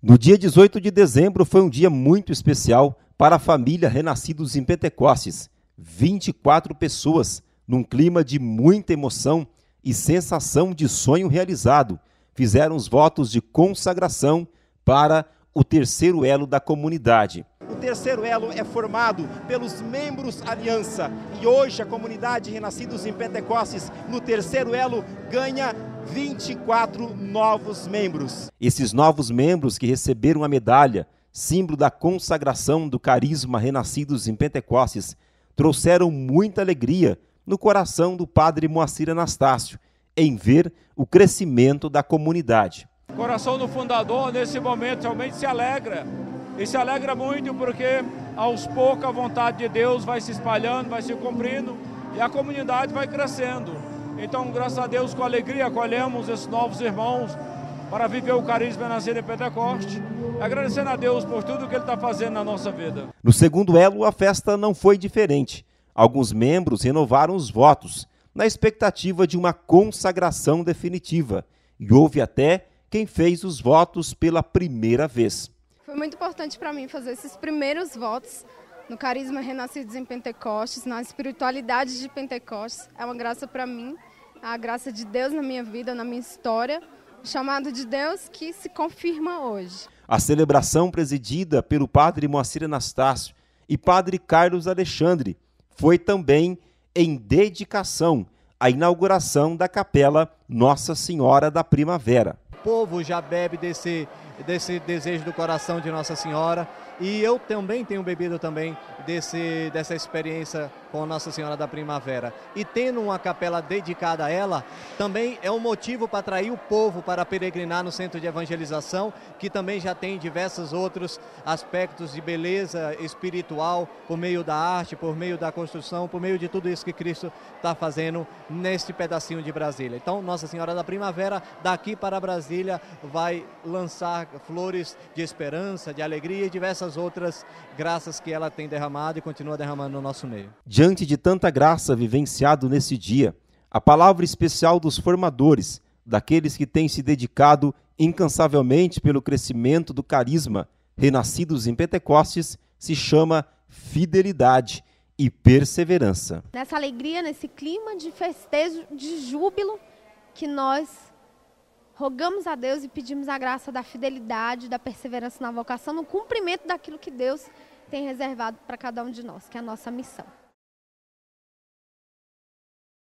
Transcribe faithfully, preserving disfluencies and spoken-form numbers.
No dia dezoito de dezembro foi um dia muito especial para a família Renascidos em Pentecostes. vinte e quatro pessoas, num clima de muita emoção e sensação de sonho realizado, fizeram os votos de consagração para o terceiro elo da comunidade. O terceiro elo é formado pelos membros Aliança e hoje a comunidade Renascidos em Pentecostes, no terceiro elo, ganha vinte e quatro novos membros. Esses novos membros que receberam a medalha, símbolo da consagração do carisma Renascidos em Pentecostes, trouxeram muita alegria no coração do padre Moacir Anastácio em ver o crescimento da comunidade. O coração do fundador, nesse momento, realmente se alegra. E se alegra muito porque, aos poucos, a vontade de Deus vai se espalhando, vai se cumprindo e a comunidade vai crescendo. Então, graças a Deus, com alegria, acolhemos esses novos irmãos para viver o carisma Renascido em Pentecoste, agradecendo a Deus por tudo que Ele está fazendo na nossa vida. No segundo elo, a festa não foi diferente. Alguns membros renovaram os votos, na expectativa de uma consagração definitiva. E houve até quem fez os votos pela primeira vez. Foi muito importante para mim fazer esses primeiros votos no carisma Renascidos em Pentecostes, na espiritualidade de Pentecostes. É uma graça para mim, é a graça de Deus na minha vida, na minha história, o chamado de Deus que se confirma hoje. A celebração presidida pelo padre Moacir Anastácio e padre Carlos Alexandre foi também em dedicação à inauguração da capela Nossa Senhora da Primavera. O povo já bebe desse, desse desejo do coração de Nossa Senhora e eu também tenho bebido também desse, dessa experiência com Nossa Senhora da Primavera. E tendo uma capela dedicada a ela, também é um motivo para atrair o povo para peregrinar no centro de evangelização, que também já tem diversos outros aspectos de beleza espiritual, por meio da arte, por meio da construção, por meio de tudo isso que Cristo está fazendo neste pedacinho de Brasília. Então, Nossa Senhora da Primavera, daqui para Brasília, vai lançar flores de esperança, de alegria e diversas outras graças que ela tem derramado e continua derramando no nosso meio. Diante de tanta graça vivenciado nesse dia, a palavra especial dos formadores, daqueles que têm se dedicado incansavelmente pelo crescimento do carisma Renascidos em Pentecostes, se chama fidelidade e perseverança. Nessa alegria, nesse clima de festejo, de júbilo, que nós rogamos a Deus e pedimos a graça da fidelidade, da perseverança na vocação, no cumprimento daquilo que Deus tem reservado para cada um de nós, que é a nossa missão.